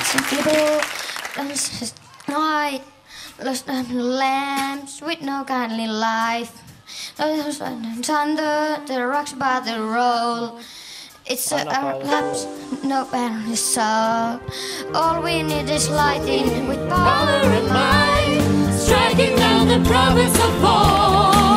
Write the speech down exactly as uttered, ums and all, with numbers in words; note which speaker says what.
Speaker 1: Some people just night, lost lamps with no kindly life. Thunder, the rocks by the roll. It's a lapse, no battery soul. All we need is lighting with power and might, striking down the prophets of old.